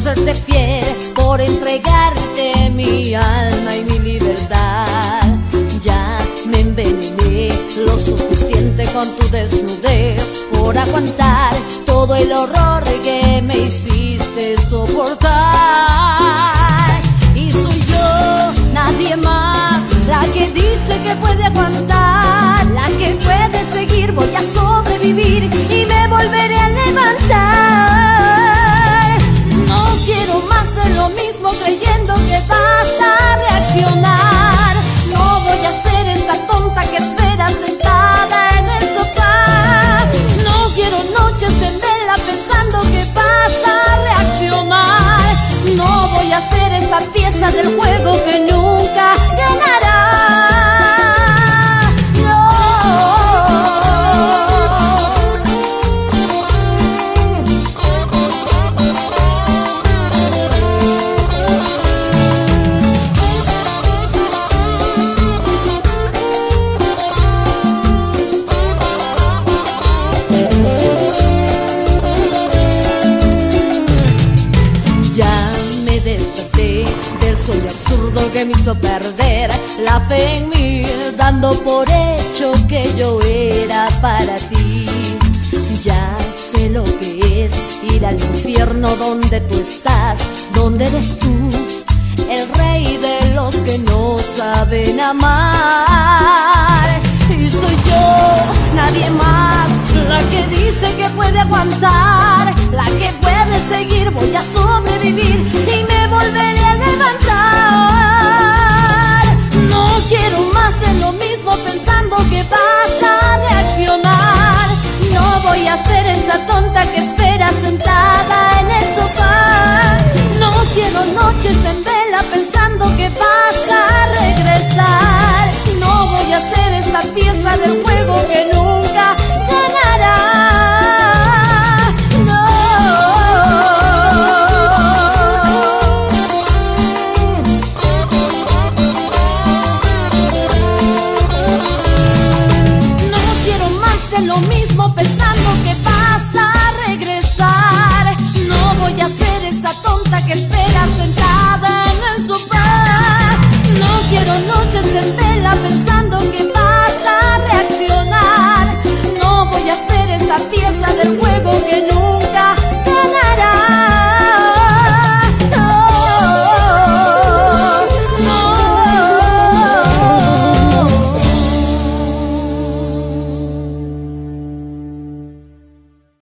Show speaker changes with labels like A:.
A: hacerte fiel, por entregarte mi alma y mi libertad. Ya me envenené lo suficiente con tu desnudez, por aguantar todo el horror que me hiciste soportar. Y soy yo, nadie más, la que dice que puede aguantar, la que puede seguir. Voy a sobrevivir y me volveré a levantar. No quiero más de lo mismo, creyendo que vas a reaccionar. No voy a ser esa tonta que espera sentada en el sofá. No quiero noches en vela pensando que vas a reaccionar. No voy a ser esa pieza del juego que nunca ganará. Que me hizo perder la fe en mí, dando por hecho que yo era para ti. Ya sé lo que es ir al infierno donde tú estás, donde eres tú, el rey de los que no saben amar. Y soy yo, nadie más, la que dice que puede aguantar, la que puede seguir. Voy a sobrevivir y me volveré a levantar. No quiero más de lo mismo pensando que vas a reaccionar. No voy a ser esa tonta que espera sentada en el sofá. No quiero noches en vela pensando que vas a regresar. No voy a ser esa pieza del juego que nunca ganará. Lo mismo pensando que vas a regresar. No voy a ser esa tonta que espera sentada en el sofá. No quiero noches en